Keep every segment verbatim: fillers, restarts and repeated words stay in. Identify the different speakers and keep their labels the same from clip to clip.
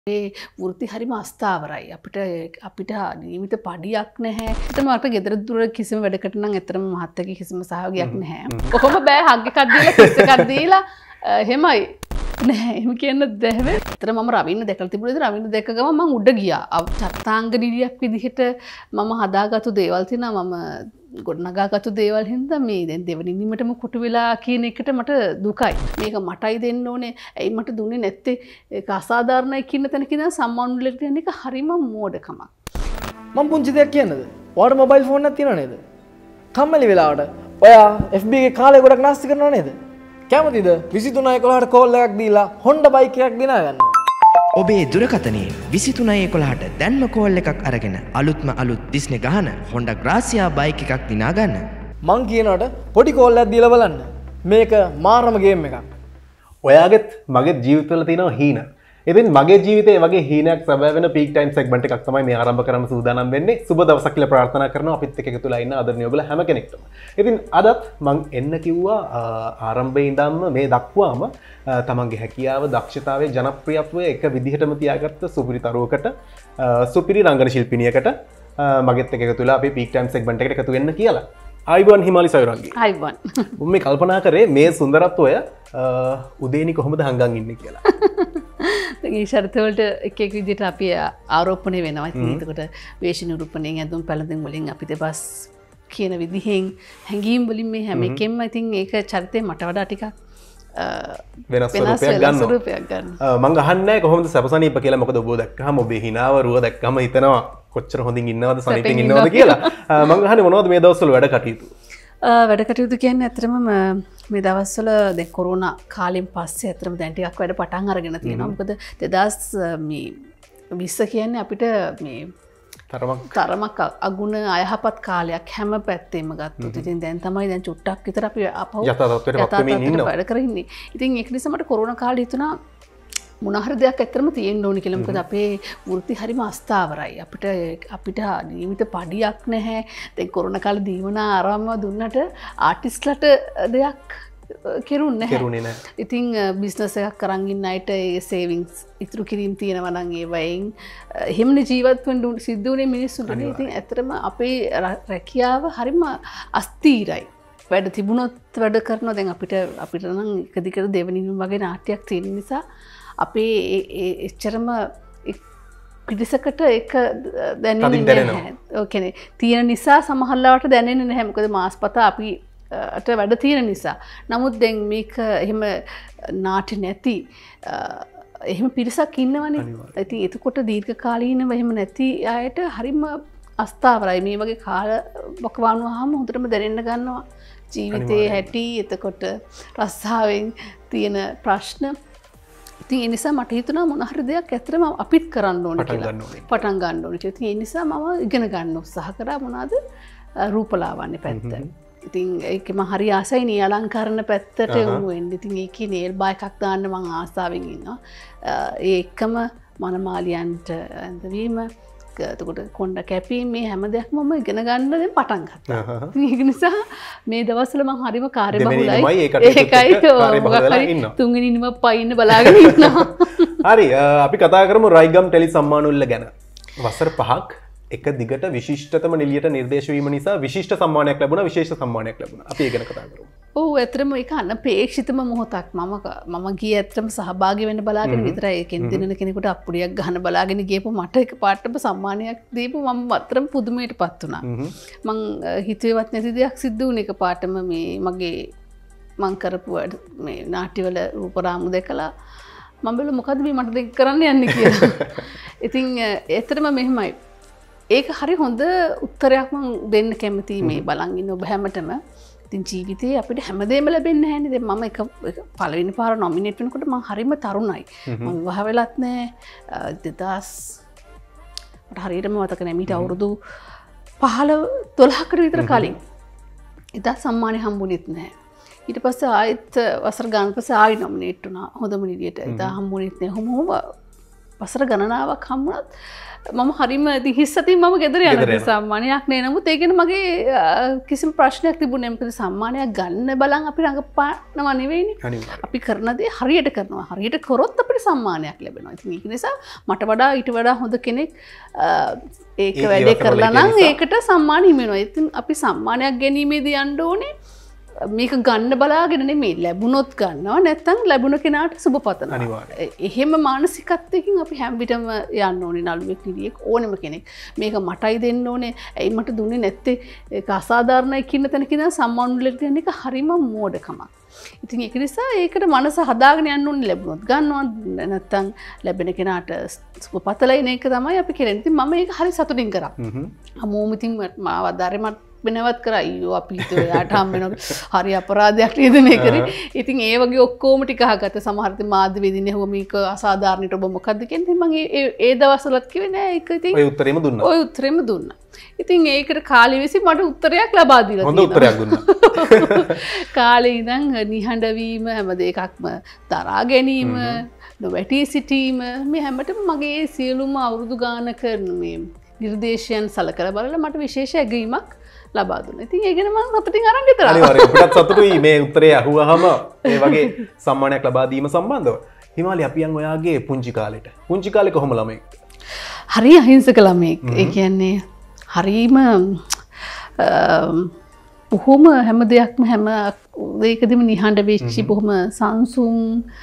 Speaker 1: ඒ වෘත්ති හරිම අස්ථාවරයි. අපිට අපිට නියමිත පඩියක් නැහැ. ඒතම අපිට ගෙදර දොර කිසිම වැඩකට නම් ඇත්තටම මහත්තයාගේ කිසිම සහයෝගයක් නැහැ. කොහොම බෑ හග් එකක් දීලා කිස් එකක් දීලා එහෙමයි. නෑ එහෙම කියන්න බැහැ. ඇත්තට මම රවින්න දැකලා තිබුණේද රවින්න දැක්ක ගමන් මම උඩ ගියා. චත්තාංග නිලියක් විදිහට මම හදාගත්තු දේවල් තියෙනවා. මම ගොඩනගාගත්තු දේවල් හින්දා මේ දැන් දෙවෙනි නිමටම කොටු වෙලා කියන එකට මට දුකයි. මේක මටයි දෙන්න ඕනේ. ඇයි මට දුන්නේ නැත්තේ? ඒක අසාධාරණයි කියන තැනක ඉඳන් සම්මානුලට යන එක හරිම මෝඩකමක්.
Speaker 2: මම පුංචි දෙයක් කියන්නද? ඔයාට මොබයිල් ෆෝන් එකක් තියෙනව නේද? කම්මැලි වෙලාවට ඔයා F B එකේ කාලේ ගොඩක් නාස්ති කරනව නේද? කැමතිද විසිතුන එකොළහට කෝල් එකක් දීලා හොන්ඩා බයික් එකක් දිනා ගන්න?
Speaker 3: ඔබේ දුරකථනයේ විසිතුන එකොළහට දැන්ම කෝල් එකක් අරගෙන අලුත්ම අලුත් දිස්නේ ගහන හොන්ඩා ග්‍රාසියා බයික් එකක් දිනා ගන්න.
Speaker 2: මං කියනකොට පොඩි කෝල් එකක් දීලා බලන්න. මේක මාරම ගේම් එකක්.
Speaker 4: ඔයාගෙත් මගේ ජීවිතවල තියෙනවා හීන. ඉතින් මගේ ජීවිතේ වගේ හීනයක් සැබෑ වෙන පීක් ටයිම් සෙග්මන්ට් එකක් තමයි මේ ආරම්භ කරන්න සූදානම් වෙන්නේ. සුබ දවසක් කියලා ප්‍රාර්ථනා කරනවා අපිත් එක්ක එකතුලා ඉන්න ආදරණීය ඔයගොල්ලෝ හැම කෙනෙක්ටම. ඉතින් අදත් මං එන්න කිව්වා ආරම්භයේ ඉඳන්ම මේ දක්වාම තමන්ගේ හැකියාව, දක්ෂතාවය, ජනප්‍රියත්වය එක විදිහටම තියාගත්ත සුපිරි තරුවකට, සුපිරි රංගන ශිල්පිනියකට මගෙත් එක්ක එකතුලා අපි පීක් ටයිම් සෙග්මන්ට් එකට එකතු වෙන්න කියලා. ආයිබෝන් හිමාලි සයුරංගී.
Speaker 1: ආයිබෝන්.
Speaker 4: මම මේ කල්පනා කරේ මේ සුන්දරත්වය උදේනි කොහොමද හංගන් ඉන්නේ කියලා.
Speaker 1: ඒ ශරතවලට එක එක විදිහට අපි ආරෝපණය වෙනවා. ඉතින් එතකොට වේශ නිරූපණයෙන් ඇඳුම් පැළඳුම් වලින් අපි දෙපස් කියන විදිහෙන් හැඟීම් වලින් මේ හැම එකෙම ඉතින් ඒක චරිතේ මට වඩා ටිකක්
Speaker 4: වෙනස් ස්වරූපයක් ගන්නවා. මම අහන්නේ කොහොමද සැපසනීප කියලා. මොකද ඔබ දැක්කහම ඔබේ හිනාව රුව දැක්කම හිතනවා කොච්චර හොඳින් ඉන්නවද සනීපෙන් ඉන්නවද කියලා. මම අහන්නේ මොනවද මේ දවස්වල වැඩ කටයුතු?
Speaker 1: වැඩ කටයුතු කියන්නේ ඇත්තටම මේ දවස්වල දැන් කොරෝනා කාලෙන් පස්සේ ඇත්තටම දැන් ටිකක් වැඩ පටන් අරගෙන තියෙනවා. මොකද දෙදාස් විස්ස කියන්නේ අපිට මේ
Speaker 4: තරමක්
Speaker 1: තරමක් අගුණ අයහපත් කාලයක් හැම පැත්තෙම ගත්තොත්. ඉතින් දැන් තමයි දැන් චුට්ටක් විතර අපි අපහු යථාර්ථයට වැඩ කරන්නේ. ඉතින් ඒක නිසා මට කොරෝනා කාලේ හිතුණා මොනහරි දෙයක් ඇත්තටම තියෙන්න ඕනි කියලා. මොකද අපේ වෘත්ති හරිම අස්ථාවරයි. අපිට අපිට නියමිත පඩියක් නැහැ. දැන් කොරෝනා කාලේ දීවනා ආරාමව දුන්නට ආටිස්ට්ලට දෙයක් කෙරුන්නේ නැහැ. ඉතින් බිස්නස් එකක් කරන් ඉන්න අයට ඒ සේවිංස් ඉතුරු කිරීම තියෙනවා නම් ඒ වයින් එහෙමනේ ජීවත් වෙන්න සිද්ධ වුණේ මිනිස්සුන්ට. ඉතින් ඇත්තටම අපේ රැකියාව හරිම අස්තීරයි. වැඩ තිබුණොත් වැඩ කරනවා. දැන් අපිට අපිට නම් එක දිගට දෙවෙනි වගේ නාට්‍යයක් තියෙන නිසා අපේ එච්චරම පිරිසකට එක දැනෙන්නේ නැහැ. ඕකනේ. තියෙන නිසා සමහරවට දැනෙන්නේ නැහැ. මොකද මාස්පතා අපිට වැඩ තියෙන නිසා. නමුත් දැන් මේක එහෙම නාට්‍ය නැති එහෙම පිරිසක් ඉන්නවනේ. ඉතින් එතකොට දීර්ඝ කාලීනව එහෙම නැති අයට හරිම අස්ථාවරයි. මේ වගේ කාල වකවානු වහම හොඳටම දැනෙන්න ගන්නවා. ජීවිතයේ හැටි, එතකොට රස්සාවෙන් තියෙන ප්‍රශ්න. ඉතින් ඒ නිසා මට හිතුණා මොන හරි දෙයක් ඇත්තටම අපිත් කරන්න ඕනේ කියලා. පටන් ගන්න ඕනේ. ඉතින් ඒ නිසා මම ඉගෙන ගන්න උත්සාහ කරා මොනවාද රූපලාවන්‍ය පැත්ත. ඉතින් ඒක මම හරි ආසයි නේ අලංකරණ පැත්තට යොමු වෙන්න. ඉතින් ඒකේ නේල් බා එකක් දාන්න මම ආසාවෙන් ඉන්නවා. ඒ එකම මනමාලියන්ට ඇඳවීම, එතකොට කොණ්ඩ කැපීම, මේ හැම දෙයක්ම මම ඉගෙන ගන්න දැන් පටන් ගත්තා. ඒක නිසා මේ දවස්වල මම හරිම කාර්යබහුලයි. ඒකයි තුන්වෙනි නිම පයින්න බලාගෙන ඉන්නවා.
Speaker 4: හරි අපි කතා කරමු රයිගම් ටෙලි සම්මානුල්ල ගැන. වසර පහක් එක දිගට විශිෂ්ටතම නිලියට නිර්දේශ වීම නිසා විශිෂ්ට සම්මානයක් ලැබුණා, විශේෂ සම්මානයක් ලැබුණා. අපි ඒ ගැන කතා කරමු.
Speaker 1: ඔව් ඇත්තටම ඒක අනපේක්ෂිතම මොහොතක්. මම මම ගියේ ඇත්තටම සහභාගී වෙන්න බලාගෙන විතරයි. ඒකෙන් දිනන කෙනෙකුට අප්පුඩියක් ගහන බලාගෙන ගියපු මට එකපාරටම සම්මානයක් දීපු මම අතරම පුදුමයටපත් වුණා. මං හිතුවේවත් නැති දෙයක් සිද්ධ වුණේ එකපාරටම මේ මගේ මං කරපු මේ නාට්‍යවල රූපරාමු දැකලා මම බැලුවා මොකද්ද මේ මට දෙක කරන්න යන්නේ කියලා. ඉතින් ඇත්තටම මෙහෙමයි. ඒක හරි හොඳ උත්තරයක් මම දෙන්න කැමතියි මේ බලන් ඉන්න ඔබ හැමතෙම. ඉතින් ජීවිතේ අපිට හැමදේම ලැබෙන්නේ නැහැනේ. දැන් මම එක පළවෙනි පාර නොමිනේට් වෙනකොට මම හරිම තරුණයි. මම විවාහ වෙලත් නැහැ. දෙදාස් මට හරියටම මතක නැහැ. මීට අවුරුදු පහළොව දොළහකට විතර කලින්. එදා සම්මානෙ හම්බුනේත් නැහැ. ඊට පස්සේ ආයෙත් වසර ගානක් පස්සේ ආයෙ නොමිනේට් වුණා හොඳම නිලියට. එදා හම්බුනේත් නැහැ. හොම වසර ගණනාවක් හම්බුණත් මම හරිම ඉතින් හිස් අතින් මම ගෙදර යනවා සම්මානයක් නේ නමුත් ඒ කියන්නේ මගේ කිසිම ප්‍රශ්නයක් තිබුණේ නැහැ මොකද සම්මානයක් ගන්න බලන් අපි රඟපානවා නෙවෙයිනේ අපි කරන දේ හරියට කරනවා හරියට කරොත් අපිට සම්මානයක් ලැබෙනවා ඉතින් ඒක නිසා මට වඩා ඊට වඩා හොඳ කෙනෙක් ඒක වැඩේ කරලා නම් ඒකට සම්මාන හිමි වෙනවා ඉතින් අපි සම්මානයක් ගැනීමේදී යන්න ඕනේ මේක ගන්න බලාගෙන නෙමෙයි ලැබුණොත් ගන්නවා නැත්නම් ලැබුණ කෙනාට සුබ පතනවා අනිවාර්යයෙන් එහෙම මානසිකත්වයකින් අපි හැම විටම යන්න ඕනේ නළුවෙක් නිලියෙක් ඕනෙම කෙනෙක් මේක මටයි දෙන්න ඕනේ ඇයි මට දුන්නේ නැත්තේ ඒක අසාධාරණයි කියන තැනක ඉඳන් සම්මාන වලට යන එක හරිම මෝඩකමක් ඉතින් ඒක නිසා ඒකට මනස හදාගෙන යන්න ඕනේ ලැබුණොත් ගන්නවා නැත්නම් ලැබෙන කෙනාට සුබ පතලා ඉන එක තමයි අපි කරන්නේ ඉතින් මම ඒක හරි සතුටින් කරා හැමෝම ඉතින් මාව අදාරේ මට වෙනවත් කරා අයියෝ අපි හිතුවේ යාට හම් වෙනවා හරි අපරාධයක් නේද මේ කරේ ඉතින් ඒ වගේ ඔක්කොම ටික අහගත්ත සමහර ඉතින් මාධ්‍යවේදීනේ හුව මේක අසාධාරණට ඔබ මොකද්ද කියන්නේ මම ඒ ඒ දවස්වලත් කිව්වේ නෑ ඒක ඉතින්
Speaker 4: ඔය උත්තරෙම දුන්නා
Speaker 1: ඔය උත්තරෙම දුන්නා ඉතින් ඒකට කාලෙ විසි මට උත්තරයක් ලබා දීලා
Speaker 4: හොඳ උත්තරයක් දුන්නා
Speaker 1: කාලේ ඉඳන් නිහඬ වීම හැම දෙයක්ම දරා ගැනීම නොවැටි සිටීම මේ හැමතෙම මගේ සියලුම අවුරුදු ගානක මේ නිර්දේශයන් සලකලා බලලා මට විශේෂ ඇගීමක් ලබා දුන්නා. ඉතින් ඒක නේ මම සතුටින් අරන් ගෙදර ආවා.
Speaker 4: අනිවාර්යයෙන් අපිටත් සතුටුයි මේ උත්තරේ අහුවාම ඒ වගේ සම්මානයක් ලබා දීම සම්බන්ධව. හිමාලි අපි යන් ඔයාගේ පුංචි කාලෙට. පුංචි කාලේ කොහොම ළමෙක්?
Speaker 1: හරි අහිංසක ළමෙක්. ඒ කියන්නේ හරීම බොහොම හැම දෙයක්ම හැම දෙයකදීම නිහඬ වෙච්ච බොහොම සංසුන්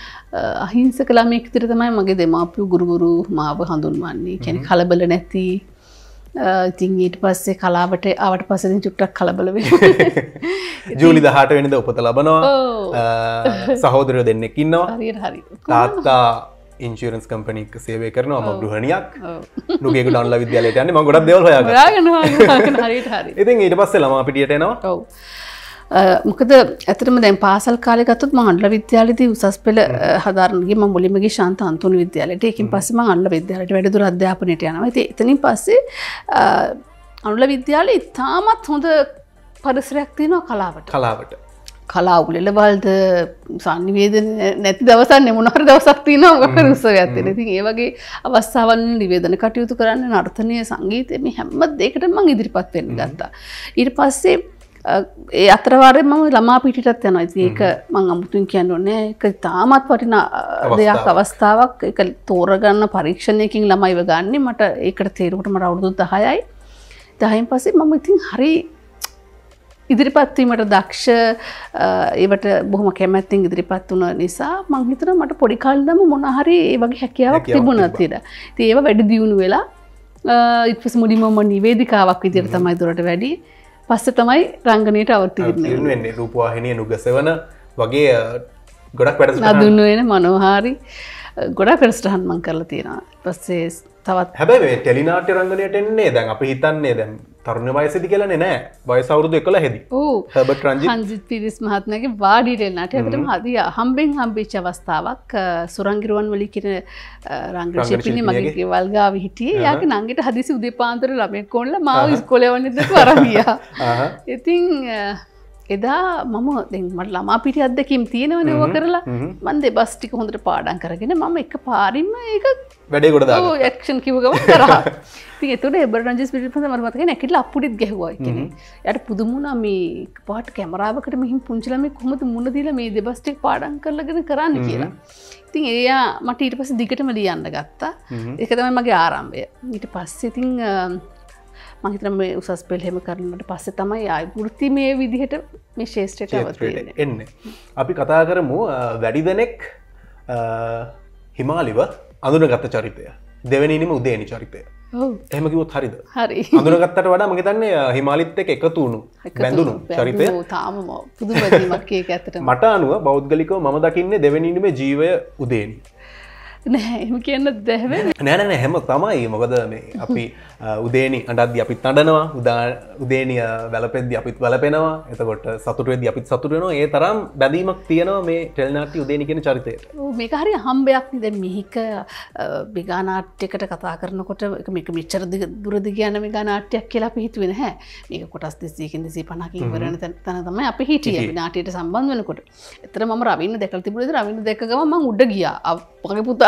Speaker 1: අහිංසක ළමෙක් විතර තමයි මගේ දෙමාපියෝ ගුරුවරු මාව හඳුන්වන්නේ. ඒ කියන්නේ කලබල නැති ඉතින් ඊට පස්සේ කලාවට ආවට පස්සේ ඉතින් චුට්ටක් කලබල වෙනවා.
Speaker 4: ජූලි දහඅට වෙනිදා උපත ලබනවා. සහෝදරයෝ දෙන්නෙක් ඉන්නවා.
Speaker 1: හරියට හරි.
Speaker 4: තාත්තා ඉන්ෂුරන්ස් කම්පැනි එකක සේවය කරනවා මම ගෘහණියක්. නුගේගොඩ අනුලා විද්‍යාලයට යන්නේ මම ගොඩක් දේවල් හොයාගත්තා.
Speaker 1: හොයාගෙන හොයාගෙන හරියට හරි.
Speaker 4: ඉතින් ඊට පස්සේ ළමා පිටියට එනවා.
Speaker 1: ඔව්. මොකද ඇත්තටම දැන් පාසල් කාලේ ගත්තොත් මම අනුලා විද්‍යාලයේදී උසස් පෙළ හදාරන ගියේ මම මුලින්ම ගියේ ශාන්ත අන්තෝනි විද්‍යාලයට. ඒකින් පස්සේ මම අනුලා විද්‍යාලයට වැඩිදුර අධ්‍යාපනයට යනවා. ඉතින් එතනින් පස්සේ අනුලා විද්‍යාලේ ඉතාමත් හොඳ පරිසරයක් තියෙනවා කලාවට.
Speaker 4: කලාවට.
Speaker 1: කලා උළෙලවල්ද සංනිවේදන නැති දවසක් නෙමෙයි මොන හරි දවසක් තියෙනවා මොකක් හරි උත්සවයක් තියෙනවා. ඉතින් ඒ වගේ අවස්ථාවන් නිවේදන කටයුතු කරන්න නර්තනය සංගීතය මේ හැම දෙයකටම මම ඉදිරිපත් වෙන්න ගත්තා. ඊට පස්සේ ඒ අතරවාරේ මම ළමා පිටිටත් යනවා. ඉතින් ඒක මම අමුතුවෙන් කියන්න ඕනේ. ඒක තාමත් වටිනා දෙයක් අවස්ථාවක්. ඒක තෝරගන්න පරීක්ෂණයකින් ළමයිව ගන්නෙ. මට ඒකට තේරුමට මට අවුරුදු දහයයි. දහයෙන් පස්සේ මම ඉතින් හරි ඉදිරිපත් වීමට දක්ෂ ඒවට බොහොම කැමැත්තෙන් ඉදිරිපත් වුණ නිසා මම හිතනවා මට පොඩි කාලේ ඉඳන්ම මොන හරි ඒ වගේ හැකියාවක් තිබුණා කියලා. ඉතින් ඒව වැඩි දියුණු වෙලා ඊට පස්සේ මුලින්ම මම නිවේදිකාවක් විදිහට තමයි දොරට වැඩි. පස්සේ තමයි රංගනයට අවතීර්ණ
Speaker 4: වෙන්නේ. රූපවාහිනිය නුගසවන වගේ ගොඩක් වැඩසටහන්
Speaker 1: නදුන්න වෙන මනෝහාරි ගොඩක් වැඩසටහන් මම කරලා තියෙනවා. ඊපස්සේ තවත්
Speaker 4: හැබැයි මේ ටෙලිනාට්‍ය රංගනයට එන්නේ දැන් අපි හිතන්නේ දැන් තරුණ වයසේදී කියලානේ නෑ. වයස අවුරුදු එකොළහදී.
Speaker 1: ඔව්.
Speaker 4: හර්බර්ට් රංජිත්
Speaker 1: රංජිත් පිරිස් මහත්මයාගේ වාඩි ටෙලිනාට්‍ය අපිටම හදි හම්බෙන් හම්බෙච්ච අවස්ථාවක් සුරංගිරුවන් වල කියන රංගන ශිල්පිනිය මගේ ගෙවල් ගාව හිටියේ. යාගේ නංගිට හදිසි උදේ පාන්දර ළමෙක් කොල්ල මාව ඉස්කෝලේ යවන්න දෙන්නත් අරන් ගියා. ඉතින් එදා මම දැන් මට ළමා පිටි අත්දැකීම් තියෙනවනේ ඕක කරලා මම දෙබස් ටික හොඳට පාඩම් කරගෙන මම එක පාරින්ම ඒක
Speaker 4: වැඩේ කොට දාගත්තා.
Speaker 1: ඔව් ඇක්ෂන් කිව්ව ගමන් කරා. ඉතින් ඒතකොට එබර් රංජිත් පිටිපස්ස මට මතකයි නැකිටලා අප්පුඩිත් ගැහුවා ඒ කියන්නේ. යාට පුදුම වුණා මේ පාට කැමරාවකට මෙහිම පුංචි ළමෙක් කොහොමද මුණ දීලා මේ දෙබස් ටික පාඩම් කරලාගෙන කරන්නේ කියලා. ඉතින් එයා මට ඊට පස්සේ දිගටම ලියන්න ගත්තා. ඒක තමයි මගේ ආරම්භය. ඊට පස්සේ ඉතින් මම හිතනවා මේ උසස් පෙළ හැම කරනකට පස්සේ තමයි ආයි වෘත්තිමය විදිහට මේ ශේෂ්ත්‍රයට අවතීර්ණ
Speaker 4: එන්නේ. අපි කතා කරමු වැඩි දෙනෙක් හිමාලිව අඳුනගත්ත චරිතය. දෙවෙනිනිම උදේනි චරිතය.
Speaker 1: ඔව්.
Speaker 4: එහෙම කිව්වොත් හරිද?
Speaker 1: හරි.
Speaker 4: අඳුනගත්තට වඩා මම හිතන්නේ හිමාලිත් එක්ක එකතු වුණු බැඳුණු චරිතය.
Speaker 1: ඔව් තාම පුදුම වැදීමක් ඒක ඇත්තටම.
Speaker 4: මට අනුව බෞද්ධලිකව මම දකින්නේ දෙවෙනිනිමේ ජීවය උදේනි.
Speaker 1: නෑ එහෙම කියන්න බැහැ.
Speaker 4: නෑ නෑ නෑ හැම තමයි. මොකද මේ අපි උදේනි අඬද්දි අපිත් අඬනවා. උදා උදේනි වැළපෙද්දි අපිත් වැළපෙනවා. එතකොට සතුටු වෙද්දි අපිත් සතුටු වෙනවා. ඒ තරම් බැඳීමක් තියෙනවා මේ ටෙලිනාට්‍ය උදේනි කියන චරිතයට.
Speaker 1: ඔව් මේක හරිය හම්බයක් නේ. දැන් මිහික මෙගා නාට්‍යයකට කතා කරනකොට මේක මෙච්චර දුර දිග යන මෙගා නාට්‍යයක් කියලා අපි හිතුවේ නැහැ. මේක කොටස් දෙසීයකින් දෙසීය පනහකින් ඉවර වෙන තැන තමයි අපි හිටියේ. අපි නාට්‍යයට සම්බන්ධ වෙනකොට. එතන මම රවින්න දැකලා තිබුණේ රවින්න දැක්ක ගමන් මම උඩ ගියා. මගේ පුතාට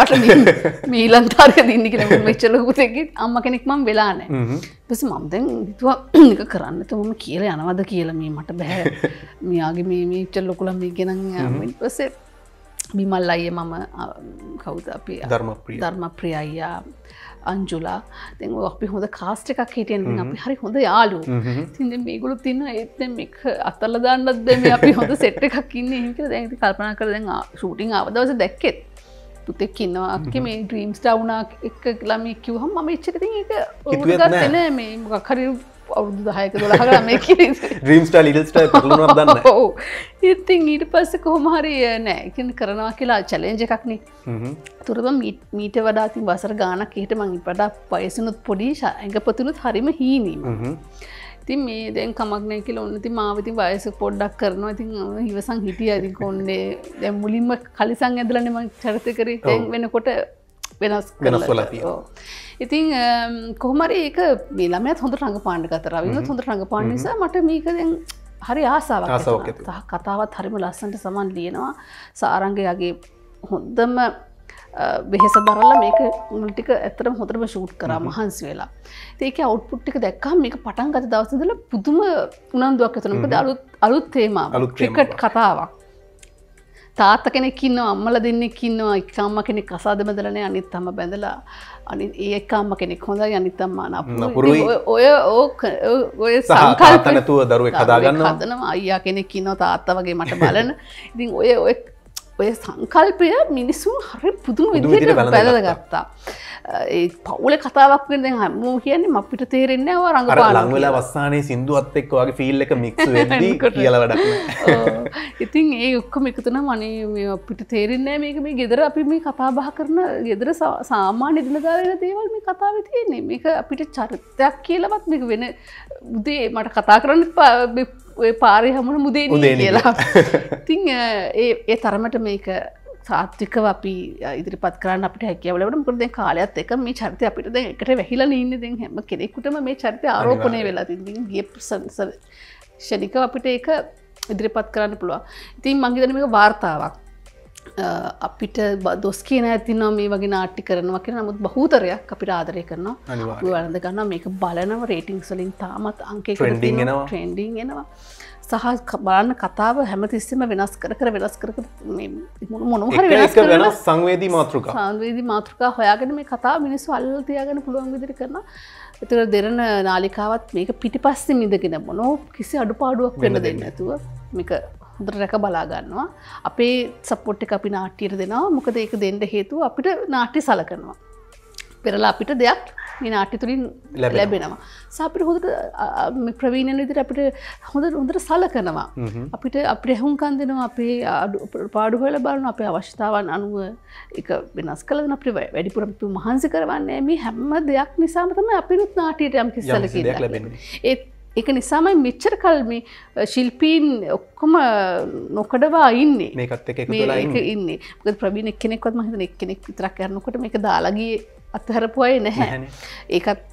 Speaker 1: මට මීලන්තාරය දෙන්න කියලා මෙච්චර ලොකු දෙයක් අම්මා කෙනෙක් මම වෙලා නැහැ. ඊට පස්සේ මම දැන් හිතුවා මේක කරන්න તો මම කියලා යනවද කියලා මේ මට බෑ. මෙයාගේ මේ මෙච්චර ලොකු ළමයි ගෙනන් ඊට පස්සේ බිමල් අයියා මම කවුද අපි
Speaker 4: ධර්මප්‍රිය
Speaker 1: ධර්මප්‍රිය අයියා අංජුලා දැන් ඔය අපි හොඳ කාස්ට් එකක් හිටියන් දැන් අපි හරි හොඳ යාළුවෝ. ඉතින් දැන් මේගොල්ලෝ තින්නවා ඒත් දැන් මේක අතල්ලා දාන්නත් දැන් මේ අපි හොඳ සෙට් එකක් ඉන්නේ එහෙම කියලා දැන් ඉතින් කල්පනා කරලා දැන් ෂූටින් ආව දවසේ දැක්කෙත් පුතෙක් ඉන්නවා අක්කේ මේ ඩ්‍රීම්ස් ඩවුනා එක ළමයි කිව්වහම මම එච්චර ඉතින් ඒක උරුගත්තේ නෑ මේ මොකක් හරි අවුරුදු දහයක දොළහක ළමයි කිව්වේ
Speaker 4: ඩ්‍රීම් ස්ටාර් ලිටල් ස්ටාර් පටලුණාද දන්නේ නැහැ.
Speaker 1: ඔව්. ඉතින් ඊට පස්සේ කොහොම හරි නෑ ඉතින් කරනවා කියලා චැලෙන්ජ් එකක් නේ. හ්ම්. තුරම මීට වඩා ඉතින් වසර ගාණක් එහෙට මං ඉපඩා වයසුනුත් පොඩි ඇඟපතුනුත් හරිම හීනි මම. ඉතින් මේ දැන් කමක් නැහැ කියලා ඔන්න ඉතින් මාව ඉතින් වයස පොඩ්ඩක් කරනවා ඉතින් ඉවසන් හිටියා ඉතින් කොන්නේ දැන් මුලින්ම කලිසම් ඇදලානේ මං චරිත කරේ දැන් වෙනකොට වෙනස්
Speaker 4: වෙනස් වෙලා තියෙනවා.
Speaker 1: ඉතින් කොහොම හරි ඒක මේ ළමයාත් හොඳට රංගපාන්න ගත්තා. රවිනත් හොඳට රංගපාන්න නිසා මට මේක දැන් හරි ආසාවක් ඇතිවුණා. කතාවත් හරිම ලස්සනට සමන් ලියනවා. සාරංගයාගේ හොඳම වෙහෙස දරලා මේක මුල් ටික ඇත්තටම හොඳටම ෂූට් කරා මහන්සි වෙලා. ඉතින් ඒකේ අවුට්පුට් ටික දැක්කම මේක පටන් ගත්ත දවස් ඉඳලා පුදුම උනන්දුවක් ඇති වුණා. මොකද අලුත් අලුත් තේමාවක්. ක්‍රිකට් කතාවක්. තාත්තා කෙනෙක් ඉන්නවා අම්මලා දෙන්නෙක් ඉන්නවා එක අම්මා කෙනෙක් කසාද බැඳලා නැහැ අනිත් අම්මා බැඳලා අනිත් ඒ එක අම්මා කෙනෙක් හොඳයි අනිත් අම්මා නපුරුයි ඔය ඔය සංකල්ප
Speaker 4: නැතුව දරුවෙක් හදා ගන්නවා
Speaker 1: හදනවා අයියා කෙනෙක් ඉන්නවා තාත්තා වගේ මට බලන ඉතින් ඔය ඔය ඔය සංකල්පය මිනිසුන් හරි පුදුම විදිහට බැලලා ගත්තා ඒ පවුලේ කතාවක් වෙන දැන් හැමෝම කියන්නේ අපිට තේරෙන්නේ නැහැ ඔය රංගපාන
Speaker 4: ලඟ වෙලා වස්සානේ සින්දුවත් එක්ක වගේ ෆීල් එක මික්ස් වෙද්දී කියලා වැඩක් නැහැ.
Speaker 1: ඉතින් ඒ ඔක්කොම එකතු නම් අනේ මේ අපිට තේරෙන්නේ නැහැ මේක මේ ගෙදර අපි මේ කතා බහ කරන ගෙදර සාමාන්‍ය දිනදා වෙන දේවල් මේ කතාවේ තියෙන්නේ. මේක අපිට චරිතයක් කියලාවත් මේක වෙන උදේ මට කතා කරන්න ඔය පාරේ හැමෝම මුදේනේ කියලා. ඉතින් ඒ ඒ තරමට මේක සාත්විකව අපි ඉදිරිපත් කරන්න අපිට හැකියාව ලැබුණා. මොකද දැන් කාලයත් එක්ක මේ චරිතය අපිට දැන් එකට වැහිලා ඉන්නේ. දැන් හැම කෙනෙකුටම මේ චරිතය ආරෝපණය වෙලා තින්දින් ගිය ශනිකව අපිට ඒක ඉදිරිපත් කරන්න පුළුවන්. ඉතින් මම හිතන්නේ මේක වාර්තාවක්. අපිට දොස් කියන ඇතිනවා මේ වගේ නාට්‍ය කරනවා කියලා. නමුත් බහුතරයක් අපිට ආදරය කරනවා. අපි වළඳ ගන්නවා මේක බලනවා රේටින්ග්ස් වලින් තාමත් අංකයකට
Speaker 4: ට්‍රෙන්ඩින් එනවා.
Speaker 1: ට්‍රෙන්ඩින් එනවා. සහ බලන්න කතාව හැමතිස්සෙම වෙනස් කර කර වෙනස් කර කර මේ මොනවා හරි වෙනස්
Speaker 4: කරන වෙනස් සංවේදී මාතෘකා
Speaker 1: සංවේදී මාතෘකා හොයාගෙන මේ කතාව මිනිස්සු අල්ලලා තියාගන්න පුළුවන් විදිහට කරනවා. ඒතර දෙරණ නාලිකාවත් මේක පිටිපස්සෙන් ඉඳගෙන මොනෝ කිසි අඩුපාඩුවක් වෙන්න දෙන්නේ නැතුව මේක හොඳට රැක බලා ගන්නවා. අපේ සපෝට් එක අපි නාට්‍යයට දෙනවා. මොකද ඒක දෙන්න හේතුව අපිට නාට්‍ය සලකනවා. පෙරලා අපිට දෙයක් මේ නාට්‍ය තුලින් ලැබෙනවා. සහ අපිට හොඳට මේ ප්‍රවීණයන් විදිහට අපිට හොඳ හොඳට සලකනවා. අපිට අපිට හුම්කන් දෙනවා අපේ පාඩු හොයලා බලනවා අපේ අවශ්‍යතාවන් අනුව ඒක වෙනස් කළා දෙන අපිට වැඩිපුර අපි මහන්සි කරවන්නේ මේ හැම දෙයක් නිසාම තමයි අපිනුත් නාට්‍යයට යම් කිසි සැලකිල්ලක් ලැබෙන්නේ. ඒ ඒක නිසාමයි මෙච්චර කල් මේ ශිල්පීන් ඔක්කොම නොකඩවා ඉන්නේ.
Speaker 4: මේකත් එක්ක එකතු වෙලා ඉන්නේ.
Speaker 1: ඉන්නේ. මොකද ප්‍රවීණ එක්කෙනෙක්වත් මම හිතන්නේ එක්කෙනෙක් විතරක් කරනකොට මේක දාලා ගියේ අත්හැරපු අය නැහැ. ඒකත්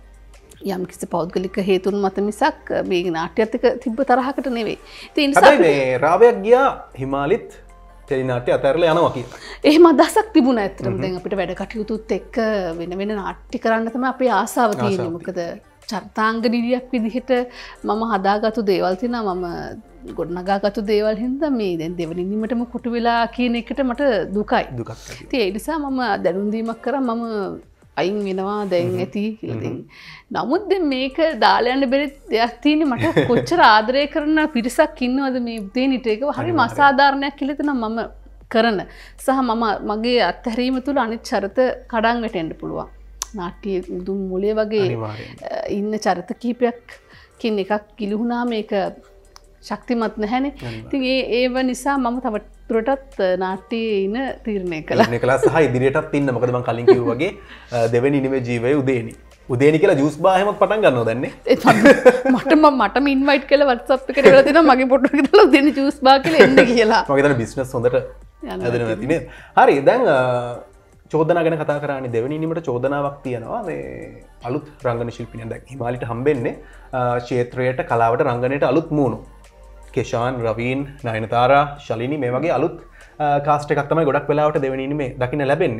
Speaker 1: යම් කිසි පෞද්ගලික හේතුන් මත මිසක් මේ නාට්‍යයත් එක්ක තිබ්බ තරහකට නෙවෙයි. ඒ නිසා
Speaker 4: හැබැයි මේ රාවයක් ගියා හිමාලිත් ටෙලි නාට්‍ය අතහැරලා යනවා කියලා.
Speaker 1: එහෙම අදහසක් තිබුණා ඇත්තටම. දැන් අපිට වැඩ කටයුතුත් එක්ක වෙන වෙන නාට්‍ය කරන්න තමයි අපේ ආසාව තියෙන්නේ. මොකද චරිතාංග නිලියක් විදිහට මම හදාගත්තු දේවල් තියෙනවා. මම ගොඩනගාගත්තු දේවල් හින්දා මේ දැන් දෙවෙනි නිමටම කොටු වෙලා කියන එකට මට දුකයි.
Speaker 4: දුකක් ඇති.
Speaker 1: ඉතින් ඒ නිසා මම දැනුම් දීමක් කරා මම අයින් වෙනවා දැන් ඇති කියලා දෙන්න. නමුත් දැන් මේක දාලා යන්න බැරි දෙයක් තියෙන්නේ මට කොච්චර ආදරය කරන පිරිසක් ඉන්නවද මේ උදේනිට ඒක හරිම අසාධාරණයක් කියලා තමයි මම කරන. සහ මම මගේ අත්හැරීම තුළ අනිත් චරිත කඩන් වැටෙන්න පුළුවන්. නාට්‍ය මුදුන් මුලේ වගේ ඉන්න චරිත කිහිපයක්කින් එකක් ගිලිහුණා මේක ශක්තිමත් නැහැනේ. ඉතින් ඒ ඒව නිසා මම තව දුරටත් නාට්‍යයේ ඉන තීරණය කළා.
Speaker 4: තීරණය කළා සහ ඉදිරියටත් ඉන්න. මොකද මම කලින් කිව්වා වගේ දෙවෙනි නිමේ ජීවයේ උදේනි. උදේනි කියලා ජූස් බාර් හැමත් පටන් ගන්නවා දැන් නේ.
Speaker 1: මට මම මටම ඉන්වයිට් කරලා WhatsApp එකට එවලා දෙනවා මගේ ෆොටෝ එක දාලා උදේනි ජූස් බාර් කියලා එන්න කියලා.
Speaker 4: මම හිතන්නේ බිස්නස් හොඳට හැදෙනවා ඇති නේද? හරි දැන් චෝදනා ගැන කතා කරන්නේ දෙවෙනි නිමට චෝදනාවක් තියෙනවා මේ අලුත් රංගන ශිල්පිනියක් දැන් හිමාලිට හම්බෙන්නේ ක්ෂේත්‍රයට කලාවට රංගනයට අලුත් මූණු කෙෂාන් රවීන් නයනතාරා ශලිනි මේ වගේ අලුත් කාස්ට් එකක් තමයි ගොඩක් වෙලාවට දෙවෙනි නිමේ දකින්න ලැබෙන්නේ.